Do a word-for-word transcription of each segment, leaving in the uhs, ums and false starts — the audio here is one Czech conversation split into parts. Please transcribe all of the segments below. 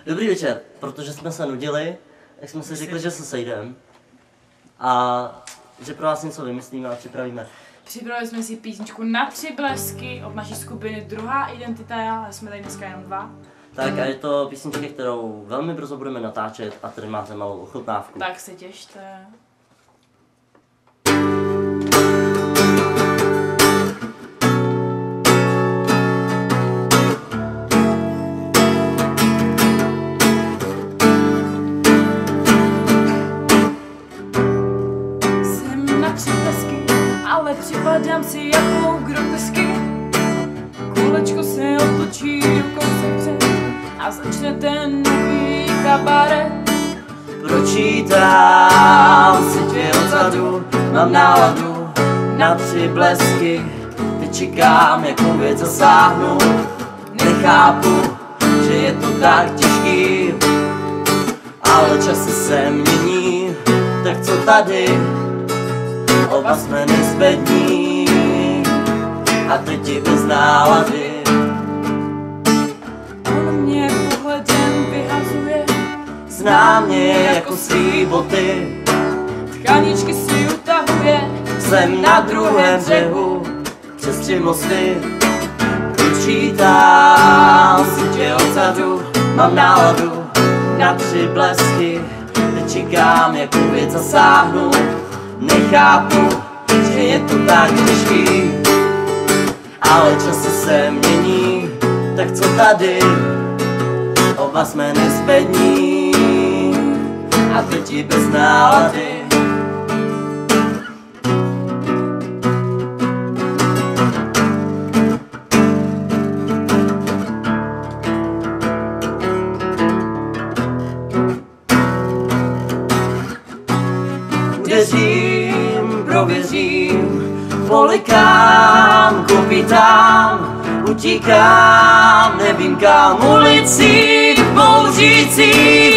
Dobrý večer, protože jsme se nudili, tak jsme si řekli, že se sejdeme a že pro vás něco vymyslíme a připravíme. Připravili jsme si písničku Na tři blesky od naší skupiny Druhá identita, ale jsme tady dneska jenom dva. Tak a je to písnička, kterou velmi brzo budeme natáčet a tady máte malou ochutnávku. Tak se těšte. Ale připadám si jako grotesky. Kolečko se otočí do konce a začne ten nový kabaret. Pročítám si tě odzadu, mám náladu na tři blesky. Teď čekám, jakou věc zasáhnu. Nechápu, že je to tak těžký, ale časy se mění, tak co tady? Oba jsme nezbední a teď je bez nálady. On mě pohledem vyhazuje, zná mě jako svý boty. Tkaničky si utahuje, jsem na druhém břehu, přes tři mosty. Počítám si tě odzadu, mám náladu na tři blesky. Teď čekám, jakou věc zasáhnu. Nechápu, že je to tak těžký, ale časy se mění, tak co tady? Oba jsme nezbední a teď je bez nálady. Udeřím, prověřím, polikám, kopítám, utíkám, nevím kam, ulicí bouřící.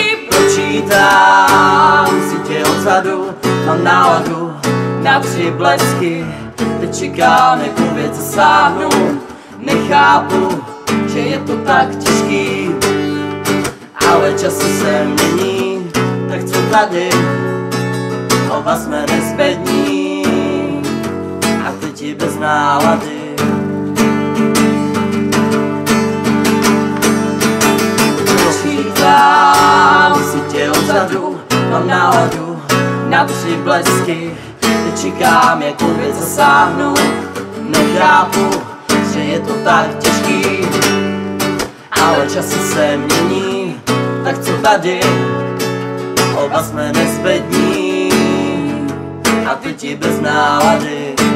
Pročítám si tě odzadu, mám náladu na tři blesky. Teď čekám, jakou věc zasáhnu. Nechápu, že je to tak těžký, ale časy se mění, tak co tady? Oba jsme nezbední a teď je bez nálady. Počítám si tě odzadu, mám náladu na tři blesky. Teď čekám, jakou věc zasáhnu. Nechápu, že je to tak těžký, ale časy se mění, tak co tady? Oba jsme nezbední a teď je bez nálady.